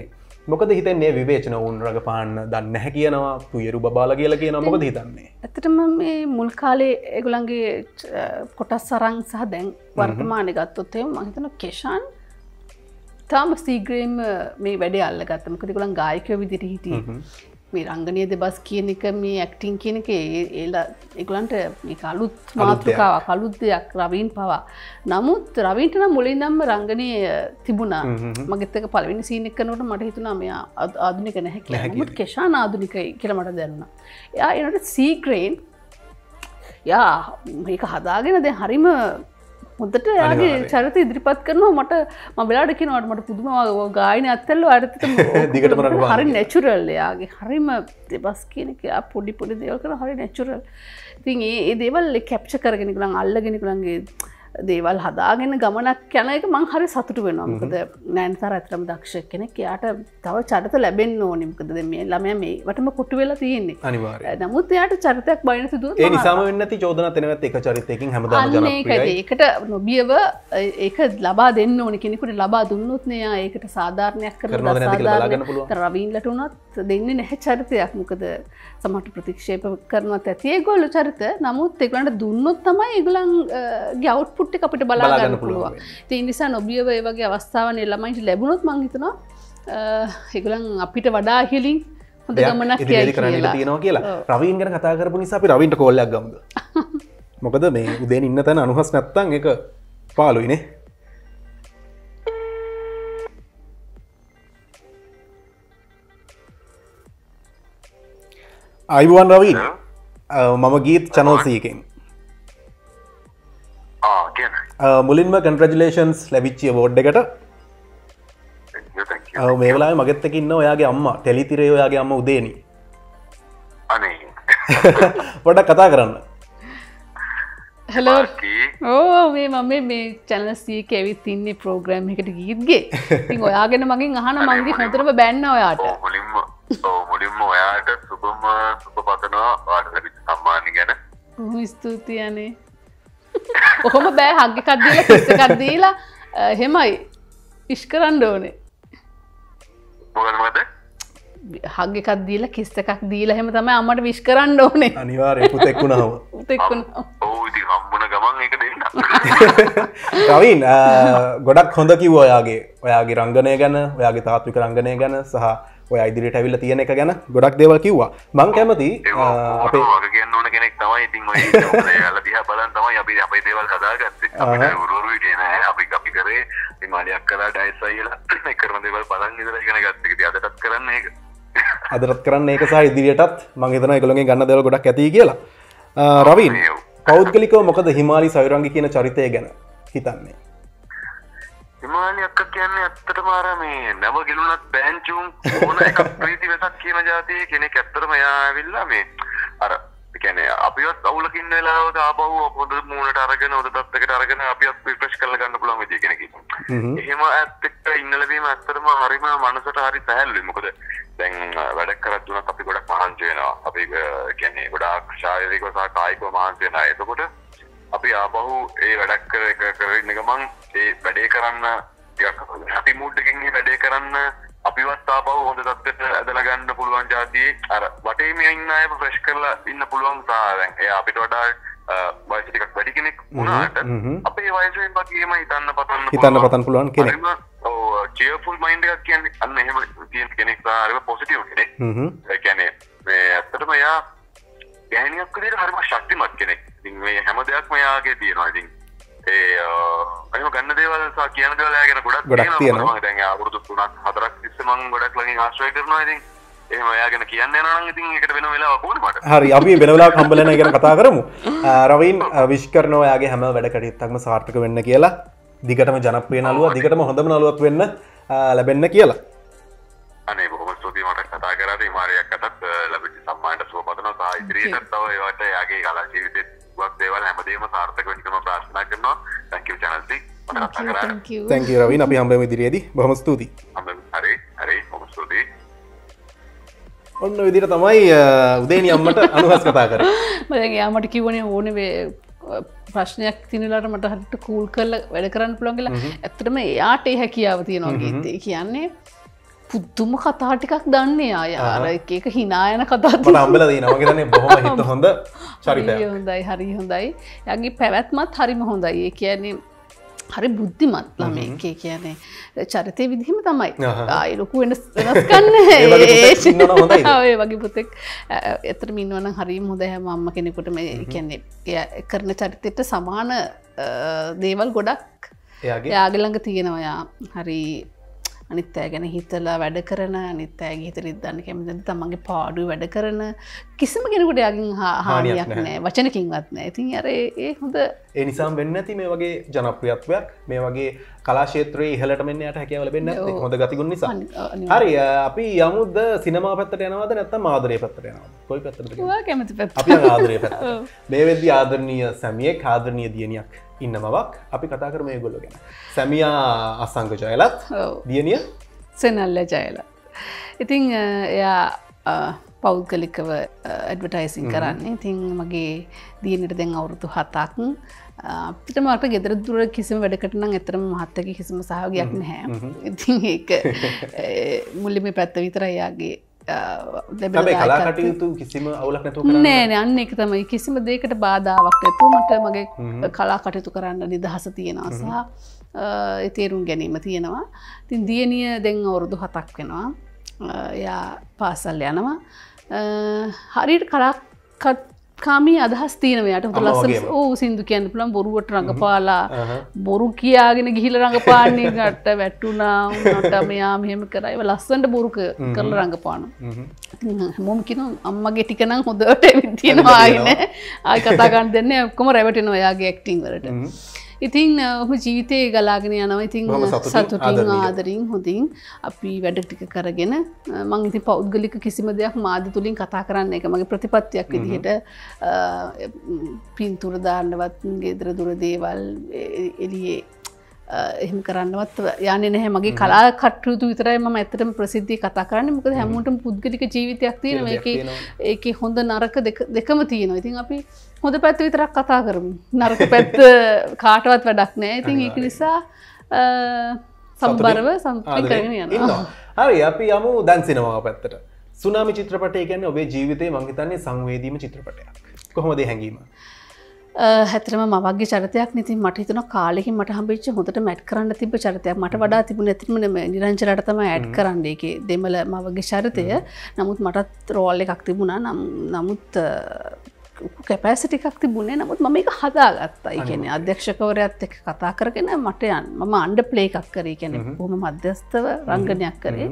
Speaker 4: මොකද හිතන්නේ විවේචන වුන් රඟපාන්න දන්නේ නැහැ කියනවා තුයරු බබාලා කියලා කියනවා මොකද හිතන්නේ?
Speaker 1: ඇත්තටම මේ මුල් කාලේ ඒගොල්ලන්ගේ කොටස් අරන් සහ දැන් වර්තමානයේ ගත්තොත් එහෙම මම හිතනවා කෙෂාන් තාම සීග්‍රේම මේ වැඩේ අල්ලගත්තා. මොකද ඒගොල්ලන් ගායකයෝ විදිහට හිටියේ. මේ රංගනීය දෙබස් කියන එක මේ ඇක්ටිං කියන එක ඒලා ඒගොල්ලන්ට මේක අලුත් මාතෘකාවක් අලුත් දෙයක් රවීන් පවා. නමුත් රවීන්ට නම් මුලින්දම රංගනීය තිබුණා. මගෙත් එක පළවෙනි සීන් එක කරනකොට මට හිතුණා මෙයා ආධුනික නැහැ කියලා. නමුත් කෙෂාන් ආධුනිකයි කියලා මට දැනුණා. එයා එනකොට සීග්‍රේන් යා මේක හදාගෙන දැන් හරිම හොඳට යාගේ චරිත ඉදිරිපත් කරනවා මට මම වෙලාවට කියනවාට මට පුදුම ගායන ඇත්තල්ලෝ අරතට
Speaker 4: දිගටම රඟපාන
Speaker 1: හරි නැචරල් යාගේ හරිම දෙබස් කියන එක යා පොඩි පොඩි දේවල් කරන හරි නැචරල් ඉතින් ඒ ඒ දේවල් කැප්චර් කරගෙන ඉක්ලන් අල්ලගෙන ඉක්ලන්ගේ දේවල් හදාගෙන ගමනක් යන එක මං හරි සතුටු වෙනවා මොකද නයනතාර ඇත්තටම දක්ෂ කෙනෙක් එයාට තව චරිත ලැබෙන්න ඕනේ මොකද දැන් මේ ළමයා මේ වටම කොටු වෙලා තියෙන්නේ
Speaker 4: අනිවාර්යයෙන්
Speaker 1: නමුත් එයාට චරිතයක් බයින සිදුවුනොත්
Speaker 4: ඒ නිසාම වෙන්නේ නැති චෝදනා තැනවත් එක චරිතයකින් හැමදාම ජනප්‍රියයි
Speaker 1: ඒකට නොබියව ඒක ලබා දෙන්න ඕනේ කෙනෙකුට ලබා දුන්නොත් නේ එයා ඒකට සාධාරණයක් කරනවා සාධාරණ රවීන්ලට උනත් දෙන්නේ නැහැ චරිතයක් මොකද සමහරට ප්‍රතික්ෂේප කරනවත් ඇති ඒගොල්ලෝ චරිත නමුත් ඒගොල්ලන්ට දුන්නොත් තමයි ඒගොල්ලන්ගේ අවුට්පුට් ටික අපිට බලා ගන්න පුළුවන්. ඒ නිසා නොබියව ඒ වගේ අවස්ථාවන් ළමයින්ට ලැබුණොත් මං හිතනවා ඒගොල්ලන් අපිට වඩා ඉහළින් හොඳ ගමනක් යයි
Speaker 4: කියලා. තියෙනවා කියලා. රවීන් ගැන කතා කරපු නිසා අපි රවීන්ට කෝල් එකක් ගමුද? මොකද මේ උදේන ඉන්න තැන අනුහස් නැත්තම් ඒක පාළුයිනේ. අයිබෝන් රවීන්. මම ගීත් channel C එකෙන්. මුලින්ම කන්ග්‍රැචුලේෂන්ස් ලැබිච්ච අවෝඩ් එකට මේ වෙලාවේ මගෙත් එක්ක ඉන්න ඔයාගේ අම්මා ටෙලිතිරේ ඔයාගේ අම්මා උදේනි
Speaker 5: අනේ
Speaker 4: පොඩ්ඩක් කතා කරන්න
Speaker 1: හෙලෝ ඕ මේ මම මේ channel C එකේ ඇවිත් ඉන්නේ ප්‍රෝග්‍රෑම් එකට ගීත් ගේ ඉතින් ඔයාගෙන මගෙන් අහන මංගේ හොඳටම බෑන්න ඔයාට
Speaker 5: මුලින්ම ඔව් මුලින්ම ඔයාට සුබම සුබ පතනවා ඔයාට ලැබිච්ච සම්මාන ගැන
Speaker 1: බොහොම ස්තුතියි අනේ කොහොම බෑ හග් එකක් දීලා කිස් එකක් දීලා එහෙමයි විශ් කරන්න ඕනේ
Speaker 5: මොකද
Speaker 1: හග් එකක් දීලා කිස් එකක් දීලා එහෙම තමයි අම්මට විශ් කරන්න ඕනේ
Speaker 4: අනිවාර්යයෙන් පුතෙක් වුණාම
Speaker 1: පුතෙක් වුණාම
Speaker 5: ඔව් ඉතින් හම්බුන ගමන් ඒක දෙන්න
Speaker 4: රවීන් ගොඩක් හොඳ කිව්වා ඔයාගේ ඔයාගේ රංගනය ගැන ඔයාගේ තාත්වික රංගනය ගැන සහ ඔයා ඉදිරියට ඇවිල්ලා තියෙන එක ගැන ගොඩක් දේවල් කිව්වා මං කැමති
Speaker 5: අපේ වගේ කියන්න ඕන කෙනෙක් තමයි ඉතින් ඔය ඒගොල්ලෝ දිහා බලන් තමයි අපි අපේ දේවල් හදාගත්තේ අපිට උරුරු විදිහේ නෑ අපි අපි කරේ හිමාලයක් කරලා ඩයිස් අයලා මේ කරන දේවල් බලන් ඉඳලා ඉගෙන ගත්ත එක ඉතින් අදටත් කරන්න ඒක
Speaker 4: අදටත් කරන්න ඒක සහ ඉදිරියටත් මං හිතනවා ඒගොල්ලෝගෙන් ගන්න දේවල් ගොඩක් ඇති කියලා රවීන් පෞද්ගලිකව මොකද හිමාලි සයුරංගි කියන චරිතය ගැන හිතන්නේ
Speaker 5: හිමාලි අක්ක කියන්නේ ඇත්තටම අර මේ නව ගෙලුණත් බෑන්චුන් ඕන එකක් ප්‍රීති වෙසක් කියන જાතියේ කෙනෙක් ඇත්තටම එයා ඇවිල්ලා මේ අර කියන්නේ අපිවත් අවුලකින් වෙලාවක ආපහු පොඩ මූණට අරගෙන උඩ තත්යකට අරගෙන අපිවත් රිෆ්‍රෙෂ් කරලා ගන්න පුළුවන් විදිය කෙනෙක් ඉන්නවා. එහෙම ඇත්ත එක්ක ඉන්න ලැබීම ඇත්තටම හරිම මනසට හරි සැහැල්ලුයි. මොකද දැන් වැඩ කරත් දුනත් අපි ගොඩක් මහන්සි වෙනවා. අපි කියන්නේ ගොඩාක් ශාරීරිකව සහ කායිකව මහන්සි වෙනවා. එතකොට අපි ආපහු ඒ වැඩක් කර කර ඉන්න ගමන් ඒ වැඩේ කරන්න ටිකක් හැපි මූඩ් එකකින් මේ වැඩේ කරන්න අපිවත් ආපහු හොඳ තත්ත්වයට ඇදලා ගන්න පුළුවන් જાතියේ අර වටේ මේ ඉන්න අය ෆ්‍රෙෂ් කරලා ඉන්න පුළුවන් සා දැන් එයා අපිට වඩා වයස ටිකක් වැඩි කෙනෙක් වුණාට අපේ වයසෙන් වගේම හිතන්න පතන්න
Speaker 4: හිතන්න පතන්න පුළුවන් කෙනෙක්.
Speaker 5: ඔව් චියර්ෆුල් මයින්ඩ් එකක් කියන්නේ අන්න එහෙම තියෙන කෙනෙක් සහ හරිම පොසිටිව් කෙනෙක්. ඒ කියන්නේ මේ ඇත්තටම එයා ගැහණියක් විදිහට හරිම ශක්තිමත් කෙනෙක්. ඉතින් මේ හැම දෙයක්ම එයාගේ තියෙනවා. ඉතින් ඒ එහෙම ගන්න දේවල් සහ කියන දේවල් එයා ගැන ගොඩක්
Speaker 4: ගොඩක් තියෙනවා.
Speaker 5: මම දැන් අවුරුදු තුනක් හතරක් තිස්සේ මම ගොඩක් ළඟින් ආශ්‍රය කරනවා. ඉතින් එහෙම එයා ගැන කියන්න යනවා නම් ඉතින් ඒකට වෙන වෙලාවක් ඕනේ මට.
Speaker 4: හරි අපි වෙන වෙලාවක හම්බෙලා ගැන කතා කරමු. රවීන් විශ් කරනවා එයාගේ හැම වැඩ කටයුත්තක්ම සාර්ථක වෙන්න කියලා. දිගටම ජනප්‍රිය නළුවා දිගටම හොඳම නළුවක් වෙන්න ලැබෙන්න කියලා.
Speaker 5: අනේ බොහොම ස්තුතියි මට කතා කරාට හිමාලයක් අතත් ලැබිච්ච සම්මානයට සුවපතනවා සහ ඉදිරියටත් තව ඒවට එයාගේ කලා ජීවිතේ වක් දේවල් හැමදේම සාර්ථක වෙන්න කියලා ප්‍රාර්ථනා කරනවා. thank you channel C මට කතා කරාට
Speaker 1: thank you
Speaker 4: thank you Raveen අපි හම්බෙමු ඉදිරියේදී බොහොම ස්තුතියි.
Speaker 5: හම්බෙමු හරි හරි බොහොම ස්තුතියි.
Speaker 4: ඔන්න ඔය විදිහට තමයි උදේනි අම්මට අනුහස් කතා කරේ.
Speaker 1: මම දැන් යාමට කිව්වනේ ඕනේ ප්‍රශ්නයක් තිනලාට මට හරියට කූල් කරලා වැඩ කරන්න පුළුවන් කියලා. ඇත්තටම එයාට ඒ හැකියාව තියෙනවා ගීතේ. කියන්නේ පුදුම කතා ටිකක් දන්නේ අය අර එක එක hina යන කතා
Speaker 4: මට හම්බෙලා දිනවා මම කියන්නේ බොහොම හිත හොඳ චරිතයක්.
Speaker 1: හරි හොඳයි හරි හොඳයි. යාගේ පැවැත්මත් හරිම හොඳයි. ඒ කියන්නේ හරි බුද්ධිමත් ළමෙක්. ඒ කියන්නේ චරිතේ විදිහම තමයි. ආයි ලොකු වෙනස් වෙනස්කම් නැහැ. ඔය වගේ පුතෙක් ඇත්තටම ඉන්නවනම් හරිම හොඳයි හැම අම්මා කෙනෙකුට මේ කියන්නේ එයා කරන චරිතයට සමාන දේවල් ගොඩක් එයාගේ ළඟ තියෙනවා. යා හරි අනිත් අය ගැන හිතලා වැඩ කරන අනිත් අයගේ හිත රිද්දන්න කැමති නැති තමන්ගේ පාඩුවේ වැඩ කරන කිසිම කෙනෙකුට යාගෙන් හානියක් නැහැ වචනකින්වත් නැහැ. ඉතින් අර ඒ හොඳ
Speaker 4: ඒ නිසාම වෙන්නේ නැති මේ වගේ ජනප්‍රියත්වයක් මේ වගේ කලා ක්ෂේත්‍රයේ ඉහළට මෙන්න යට හැකියාව ලැබෙන්නේ නැත්තේ හොඳ ගතිගුණ නිසා. හරි අපි යමුද සිනමා පැත්තට යනවද නැත්නම් ආදරය පැත්තට යනවද? කොයි පැත්තටද?
Speaker 1: ඔයා කැමති පැත්ත.
Speaker 4: අපි යන ආදරය පැත්තට. මේ වෙද්දී ආදරණීය සැමියෙක් ආදරණීය දියණියක් ඉන්න මවක් අපි කතා කරමු මේගොල්ලෝ ගැන. සැමියා අසංග ජයලත් දියණිය
Speaker 1: සෙනල්ල ජයලත්. ඉතින් එයා පෞද්ගලිකව ඇඩ්වර්ටයිසින් කරන්නේ. ඉතින් මගේ දියණියට දැන් අවුරුදු හතක්. අපිට මට ගෙදර දුර කිසිම වැඩකට නම් ඇත්තටම මහත්තයාගේ කිසිම සහයෝගයක් නැහැ. ඉතින් ඒක මුලින්ම මේ පැත්ත විතරයි යාගේ
Speaker 4: හැබැයි කලා කටයුතු කිසිම අවුලක් නැතුව කරන්න
Speaker 1: නෑ නෑ අන්න ඒක තමයි කිසිම දෙයකට බාධාවක් නැතුව මට මගේ කලා කටයුතු කරන්න නිදහස තියෙනවා සහ ඒ තේරුම් ගැනීම තියෙනවා. ඉතින් දියණිය දැන් අවුරුදු හතක් වෙනවා. එයා පාසල් යනවා. හරියට කලා කාමී අදහස් තියෙනවා. යාට හොඳ ලස්සන ඕ සින්දු කියන්න පුළුවන් බොරුවට රඟපාලා බොරු කියාගෙන ගිහිල්ලා රඟපාන්නේ ගට වැටුණා උනට මෙයා මෙහෙම කරා. ඒව ලස්සනට බොරු කරලා රඟපානවා. හැමෝම කියනවා අම්මගේ ටික නම් හොඳට එමින් තියෙනවා ආයේ ආයි කතා ගන්න දෙන්නේ ඔක්කොම රැවටෙනවා යාගේ ඇක්ටිං වලට. ඉතින් ඔහු ජීවිතේ ගලාගෙන යනවා. ඉතින් සතුටින් ආදරින් හොඳින් අපි වැඩ ටික කරගෙන මම ඉතින් පෞද්ගලික කිසිම දෙයක් මාධ්‍ය තුලින් කතා කරන්න එක මගේ ප්‍රතිපත්තියක් විදිහට පින්තූර දාන්නවත් ගෙදර දුර දේවල් එළියේ එහෙම කරන්නවත් යන්නේ නැහැ. මගේ කලා කටයුතු විතරයි මම ඇත්තටම ප්‍රසිද්ධිය කතා කරන්නේ. මොකද හැමෝටම පුද්ගලික ජීවිතයක් තියෙනවා. ඒකේ ඒකේ හොඳ නරක දෙකම තියෙනවා. ඉතින් අපි හොඳ පැත්ත විතරක් කතා කරමු. නරක පැත්ත කාටවත් වැඩක් නැහැ. ඉතින් ඒක නිසා සම්බරව සම්පූර්ණ කරගෙන යනවා.
Speaker 4: හරි අපි යමු දැන් සිනමාව පැත්තට. සුනාමි චිත්‍රපටය කියන්නේ ඔබේ ජීවිතේ මම හිතන්නේ සංවේදීම චිත්‍රපටයක්. කොහොමද ඒ හැංගීම?
Speaker 1: හැතරම මවගේ චරිතයක් ඉතින් මට හිතුණා කාලෙකින් මට හම්බෙච්ච හොඳට මැට් කරන්න තිබ්බ චරිතයක්. මට වඩා තිබුණේ ඇත්තටම නිරංජනට තමයි ඇඩ් කරන්නේ ඒකේ දෙමළ මවගේ චරිතය. නමුත් මටත් රෝල් එකක් තිබුණා. නමුත් කැපැසිටි එකක් තිබුණේ. නමුත් මම මේක හදාගත්තා. ඒ කියන්නේ අධ්‍යක්ෂකවරයාත් එක්ක කතා කරගෙන මට යන්න මම අන්ඩර් ප්ලේ එකක් කරේ. ඒ කියන්නේ බොහොම මධ්‍යස්ථව රංගනයක් කරේ.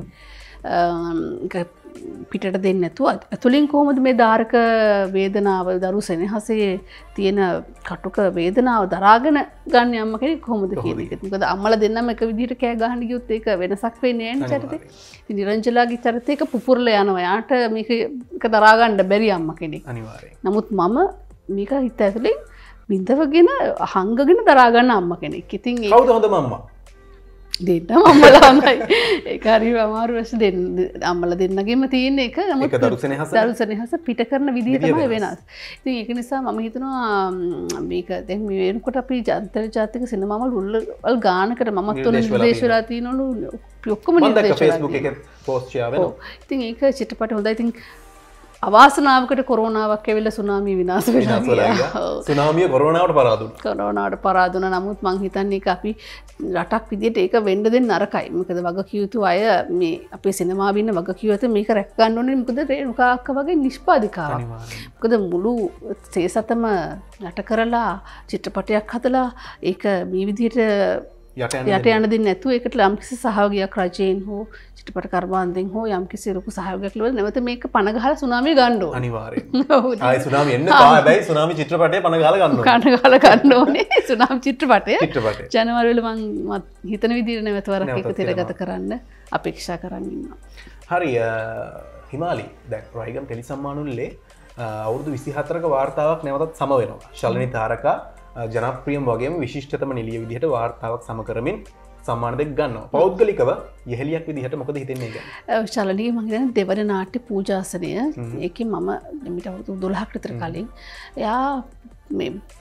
Speaker 1: පිටට දෙන්නේ නැතුව ඇතුලින් කොහොමද මේ දාරක වේදනාව දරු සෙනෙහසේ තියෙන කටුක වේදනාව දරාගෙන ගන්න අම්ම කෙනෙක් කොහොමද කියන එක. මොකද අම්මලා දෙන්නම එක විදිහට කෑ ගහන්න ගියොත් ඒක වෙනසක් වෙන්නේ නැහැ නේ චරිතේ. ඉතින් නිරංජලාගේ චරිතේක පුපුරලා යනවා. යාට මේක එක දරා ගන්න බැරි අම්ම කෙනෙක්.
Speaker 4: අනිවාර්යයෙන්.
Speaker 1: නමුත් මම මේක හිත ඇතුලෙන් බින්දවගෙන හංගගෙන දරා ගන්න අම්ම කෙනෙක්. ඉතින්
Speaker 4: කවුද හොඳම අම්මා?
Speaker 1: දෙන්නම අම්මලාමයි. ඒක හරිම අමාරු වෙස් දෙන්න අම්මලා දෙන්නගෙම තියෙන එක. නමුත්
Speaker 4: දරු සෙනෙහස
Speaker 1: දරු සෙනෙහස පිට කරන විදිහ තමයි වෙනස්. ඉතින් ඒක නිසා මම හිතනවා මේක දැන් මේ වෙනකොට අපි අන්තර්ජාතික සිනමාවල උල්වල් ගානකට මමත් උන නිර්දේශ වෙලා තියෙනවලු ඔක්කොම නිර්දේශ වෙලා Facebook එකේ පෝස්ට් ෂෙයා වෙනවා. ඉතින් ඒක චිත්‍රපට හොඳයි. ඉතින් අවාසනාවකට කොරෝනාවක් ඇවිල්ලා සුනාමිය විනාශ වෙලා ගියා.
Speaker 4: සුනාමිය කොරෝනාවට පරාදුනා.
Speaker 1: කොරෝනාවට පරාදුනා. නමුත් මං හිතන්නේ ඒක අපි රටක් විදියට ඒක වෙන්න දෙන්න නරකයි. මොකද වගකිය යුතු අය මේ අපේ සිනමාවේ ඉන්න වගකිය යුතු මේක රැක ගන්න ඕනේ. මොකද රේණුකා අක්කා වගේ නිෂ්පාදිකාවක්. මොකද මුළු සේසතම යට කරලා චිත්‍රපටයක් හදලා ඒක මේ විදියට යට යන දෙන්නේ නැතුව ඒකට යම්කිසි සහයෝගයක් රජයෙන් හෝ චිත්‍රපට කර්මාන්තයෙන් හෝ යම්කිසි ලොකු සහයෝගයක් ලැබුවා. නැවත මේක පණ ගහලා සුනාමිය ගන්න ඕනේ.
Speaker 4: අනිවාර්යයෙන්. ආයි සුනාමිය එන්න පා හැබැයි සුනාමි චිත්‍රපටය පණ ගහලා ගන්න ඕනේ.
Speaker 1: පණ ගහලා ගන්න ඕනේ. සුනාමි චිත්‍රපටය.
Speaker 4: චිත්‍රපටය.
Speaker 1: ජනවාරි වල මම හිතන විදිහට නැවත වරක් එක තිරගත කරන්න අපේක්ෂා කරන් ඉන්නවා.
Speaker 4: හරි හිමාලි දැන් රයිගම් ටෙලි සම්මානුල්ලේ අවුරුදු විසිහතරක වාර්තාවක් නැවතත් සම වෙනවා. ශලනි තාරකා ජනප්‍රියම් වගේම විශිෂ්ටතම නිලිය විදිහට වාර්තාවක් සම කරමින් සම්මාන දෙක ගන්නවා. පෞද්ගලිකව යෙහෙලියක් විදිහට මොකද හිතෙන්නේ කියන්නේ?
Speaker 1: ශලනී මම හිතන්නේ දෙවන නාට්‍ය පූජාසනය. ඒකේ මම මිට අවුරුදු දොළහක් විතර කලින් එයා මේ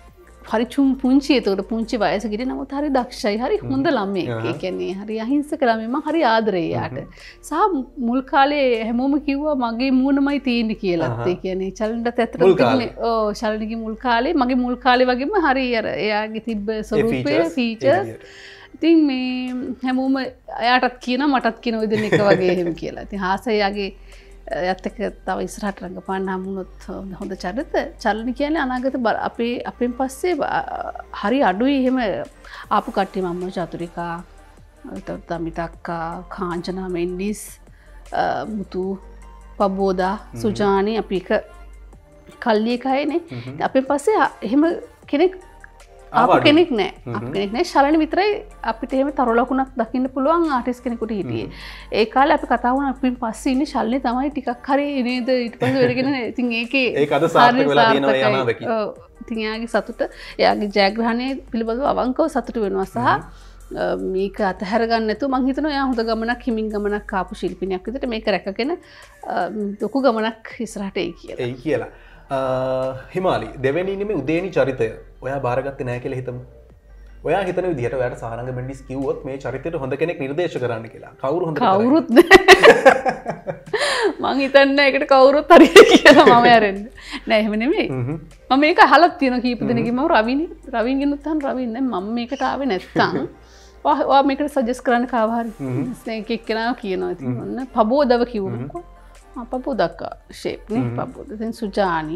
Speaker 1: හරි චුම් පුංචි එතකොට පුංචි වයසකට නමුත් හරි දක්ෂයි හරි හොඳ ළමයෙක්. ඒ කියන්නේ හරි අහිංසක ළමයෙක් මම හරි ආදරේ යාට. සහ මුල් කාලේ හැමෝම කිව්වා මගේ මූණමයි තියෙන්නේ කියලාත්. ඒ කියන්නේ චලනට ඇත්තට තිබුණේ ඔව් චලනගේ මුල් කාලේ මගේ මුල් කාලේ වගේම හරි අර එයාගේ තිබ්බ ස්වරූපය ෆීචර්ස්. ඉතින් මේ හැමෝම එයාටත් කියනවා මටත් කියන ඔය දෙන්න එක වගේ එහෙම කියලා. ඉතින් හාසයාගේ යත් එක තව ඉස්සරහට රඟපාන්න හම්බුනොත් හොඳ චරිත. චලන කියන්නේ අනාගත අපේ අපෙන් පස්සේ හරි අඩුයි එහෙම ආපු කට්ටිය මම චතුරිකා තමිතක්කා කාංචනා මෙන්ඩිස් මුතු පබෝදා සුජානි අපි එක කල්ලිය එකයිනේ. අපෙන් පස්සේ එහෙම කෙනෙක් ආපු කෙනෙක් නෑ. අප කෙනෙක් නෑ. ශලන විතරයි අපිට එහෙම තරු ලකුණක් දකින්න පුළුවන් ආටිස් කෙනෙකුට හිටියේ. ඒ කාලේ අපි කතා වුණා අපින් පස්සේ ඉන්නේ ශලනේ තමයි ටිකක් හරි නේද ඊට පස්සේ වෙරගෙන ඉතින් ඒකේ
Speaker 4: ඒක අද සාර්ථක වෙලා තියෙනවා යනාවකි.
Speaker 1: ඔව්. ඉතින් එයාගේ සතුට එයාගේ ජයග්‍රහණය පිළිබඳව අවංකව සතුට වෙනවා සහ මේක අතහැර ගන්න නැතුව මං හිතනවා එයා හොඳ ගමනක් හිමින් ගමනක් ආපු ශිල්පිනියක් විදිහට මේක රැකගෙන ලොකු ගමනක් ඉස්සරහට එයි කියලා.
Speaker 4: එයි කියලා. හිමාලි දෙවැනි නිමේ උදේනි චරිතය ඔයා බාරගත්තේ නැහැ කියලා හිතමු. ඔයා හිතන විදිහට ඔයාට සාරංග මෙන්ඩිස් කිව්වොත් මේ චරිතයට හොඳ කෙනෙක් නිර්දේශ කරන්න කියලා. කවුරු හොඳ කරන්නේ?
Speaker 1: කවුරුත් මං හිතන්නේ ඒකට කවුරුත් හරියට කියලා මම ඇරෙන්න. නෑ එහෙම නෙමෙයි. මම මේක අහලා තියෙනවා කීප දෙනෙක්ගෙන් මම රවිනි රවින්ගෙනුත් අහන රවින් නෑ මම මේකට ආවේ නැත්තම් ඔයා මේකට සජෙස්ට් කරන්න කාව හරි. ස්නේක් එක්කෙනා කියනවා. ඉතින් ඔන්න පබෝදව කිව්වොත් පපුදක්ක ශේප්නේ පපුද දැන් සුජානි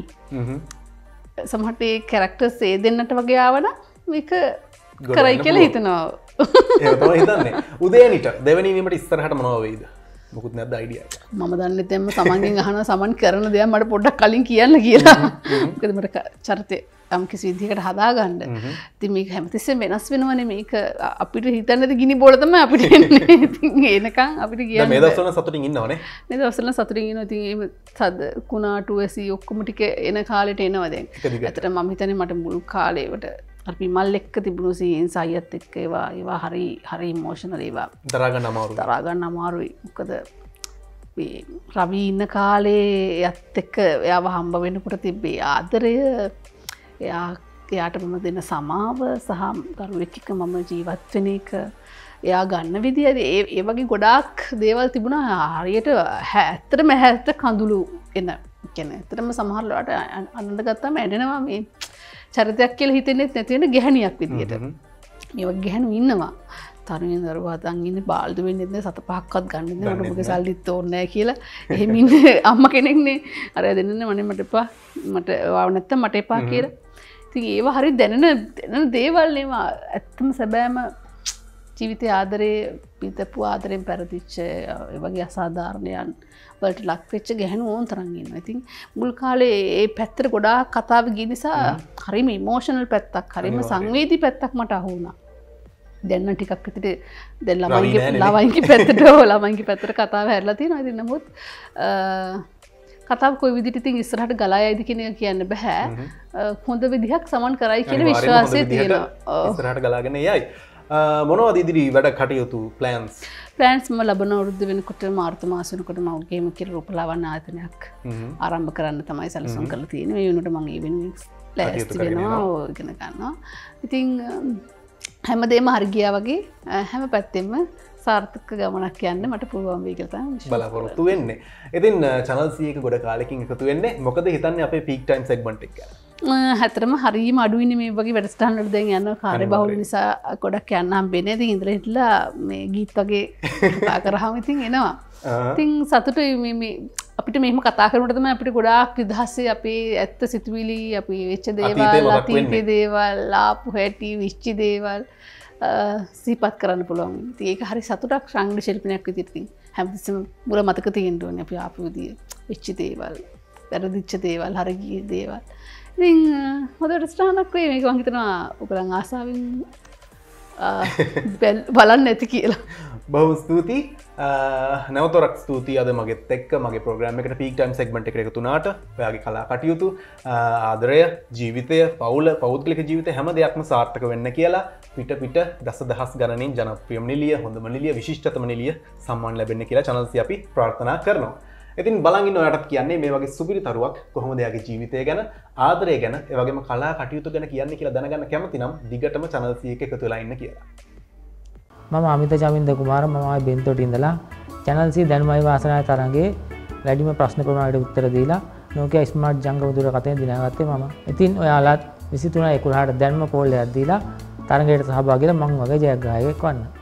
Speaker 1: සමහරට ඒ කැරක්ටර්ස් ඒ දෙන්නට වගේ ආවන මේක කරයි කියලා හිතනවා.
Speaker 4: ඒක තමයි හිතන්නේ. උදේනිට දෙවෙනි නිමට ඉස්සරහට මොනවා වෙයිද? මොකුත් නැද්ද අයිඩියා එක?
Speaker 1: මම දන්නේ දැම්ම සමන්ගෙන් අහනවා සමන් කරන දේක් මට පොඩ්ඩක් කලින් කියන්න කියලා. මොකද මට චරිතේ යම් කිසි විදිහකට හදාගන්න. ඉතින් මේක හැමතිස්සෙම වෙනස් වෙනවනේ මේක අපිට හිතන්නද ගිනි බෝල තමයි අපිට එන්නේ. ඉතින් එනකන් අපිට කියන්න
Speaker 4: මේ දවස්වල සතුටින් ඉන්නවනේ.
Speaker 1: මේ දවස්වල සතුටින් ඉන්නවා. ඉතින් මේ තද කුණාටු ඇසි ඔක්කොම ටික එන කාලෙට එනවා දැන්. ඇත්තට මම හිතන්නේ මට මුල් කාලේවට අපි මල් එක්ක තිබුණු සීන්ස් අයියත් එක්ක ඒවා ඒවා හරි හරි ඉමෝෂනල් ඒවා.
Speaker 4: දරා ගන්න අමාරුයි.
Speaker 1: දරා ගන්න අමාරුයි. මොකද මේ රවි ඉන්න කාලේ යත් එක්ක එයාව හම්බ වෙනකොට තිබ්බේ ආදරය එයා එයාට මම දෙන සමාව සහ දරුවෙක් එක්ක මම ජීවත් වෙන එක එයා ගන්න විදිය ඒ ඒ වගේ ගොඩාක් දේවල් තිබුණා හරියට ඇත්තටම හැට කඳුළු එන කියන්නේ ඇත්තටම සමහර වෙලාවට අනඳ ගත්තාම ඇඬෙනවා මේ චරිතයක් කියලා හිතෙන්නේ නැති වෙන ගැහණියක් විදියට මේ වගේ ගැහණු ඉන්නවා තරුණ දරුවා අතන් ඉන්නේ බාල්දු වෙන්නේ නැහැ සත පහක්වත් ගන්න නැහැ මට මොකද සල්ලිත් ඕනේ නැහැ කියලා එහෙම ඉන්නේ අම්මා කෙනෙක්නේ අර දෙන්නනේ මනේ මට එපා මට වාව නැත්තම් මට එපා කියලා ඉතින් ඒව හරි දැනෙන දැනෙන දේවල් ඒවා ඇත්තම සැබෑම ජීවිතයේ ආදරේ පිටපු ආදරෙන් පෙරදිච්ච ඒ වගේ අසාධාරණයන් වලට ලක් වෙච්ච ගැහණු ඕන් තරම් ඉන්නවා. ඉතින් මුල් කාලේ ඒ පැත්තට ගොඩාක් කතාව ගිය නිසා හරිම ඉමෝෂනල් පැත්තක් හරිම සංවේදී පැත්තක් මට අහු වුණා. දැන් ටිකක් විතර දැන් ළමයින්ගේ ළමයින්ගේ පැත්තට ළමයින්ගේ පැත්තට කතාව හැරලා තියෙනවා. ඉතින් නමුත් කතාව කොයි විදිහට ඉතින් ඉස්සරහට ගලා යයිද කියන එක කියන්න බෑ. හොඳ විදිහක් සමන් කරයි කියන විශ්වාසය තියෙනවා.
Speaker 4: ඉස්සරහට ගලාගෙන යයි. මොනවද ඉදිරි වැඩ කටයුතු ප්ලෑන්ස්?
Speaker 1: ප්ලෑන්ස් මම ලබන අවුරුද්ද වෙනකොට මාර්තු මාස වෙනකොට මම ගේම කියලා රූපලාවන්‍ය ආයතනයක් ආරම්භ කරන්න තමයි සැලසුම් කරලා තියෙන්නේ. මේ වෙනුවට මම ඒ වෙනුවෙන් ලෑස්ති වෙනවා ඉගෙන ගන්නවා. ඉතින් හැමදේම හරි ගියා වගේ හැම පැත්තෙම සාර්ථක ගමනක් යන්න මට පුළුවන් වෙයි කියලා තමයි
Speaker 4: බලාපොරොත්තු වෙන්නේ. ඉතින් channel C එක ගොඩ කාලෙකින් එකතු වෙන්නේ. මොකද හිතන්නේ අපේ peak time segment එක ගැන?
Speaker 1: හැතරම හරිම අඩුයිනේ මේ වගේ වැඩසටහන් වලට දැන් යනවා කාර්යබහුල නිසා ගොඩක් යන්න හම්බෙන්නේ. ඉතින් ඉඳලා හිටලා මේ ගීත් වගේ කතා කරාම ඉතින් එනවා. ඉතින් සතුටුයි මේ මේ අපිට මෙහෙම කතා කරනකොට තමයි අපිට ගොඩාක් නිදහසේ අපේ ඇත්ත සිතුවිලි අපි වෙච්ච දේවල් අතීතයේ දේවල් ආපු හැටි විශ්ච දේවල් සිහිපත් කරන්න පුළුවන්. ඉතින් ඒක හරි සතුටක් රංගන ශිල්පිනියක් විදිහට ඉතින් හැමතිස්සෙම මුල මතක තියෙන්න ඕනේ අපි ආපු විදිය වෙච්ච දේවල් වැරදිච්ච දේවල් හරි ගිය දේවල්. ඉතින් හොඳට ස්ටානක් වේ මේක මං හිතනවා ඔයගලන් ආසාවෙන් බලන්න ඇති කියලා.
Speaker 4: බොහොම ස්තුතියි. නැවතොරක් ස්තුතියි අද මගෙත් එක්ක මගේ ප්‍රෝග්‍රෑම් එකට පීක් ටයිම් සෙග්මන්ට් එකට එකතු වුණාට. ඔයාගේ කලා කටයුතු ආදරය ජීවිතය පවුල පෞද්ගලික ජීවිතය හැම දෙයක්ම සාර්ථක වෙන්න කියලා පිට පිට දසදහස් ගණනින් ජනප්‍රියම නිලිය හොඳම නිලිය විශිෂ්ටතම නිලිය සම්මාන ලැබෙන්න කියලා channel C අපි ප්‍රාර්ථනා කරනවා. ඉතින් බලන් ඉන්න ඔයාලට කියන්නේ මේ වගේ සුපිරි තරුවක් කොහොමද එයාගේ ජීවිතය ගැන, ආදරය ගැන, ඒ වගේම කලා කටයුතු ගැන කියන්නේ කියලා දැනගන්න කැමති නම් දිගටම channel C එක එකතු වෙලා ඉන්න කියලා.
Speaker 6: මම අමිත චමින්ද කුමාර මම ආයේ බෙන්තොට ඉඳලා channel C දැනුමයි වාසනාවේ තරඟේ වැඩිම ප්‍රශ්න ප්‍රමාණයට උත්තර දීලා Nokia Smart ජංගම දුරකථනය දිනාගත්තේ මම. ඉතින් ඔයාලත් විසිතුනයි එකොළහට දැන්ම කෝල් එකක් දීලා තරඟයට සහභාගී වෙලා මං වගේ ජයග්‍රාහකයෙක් වන්න.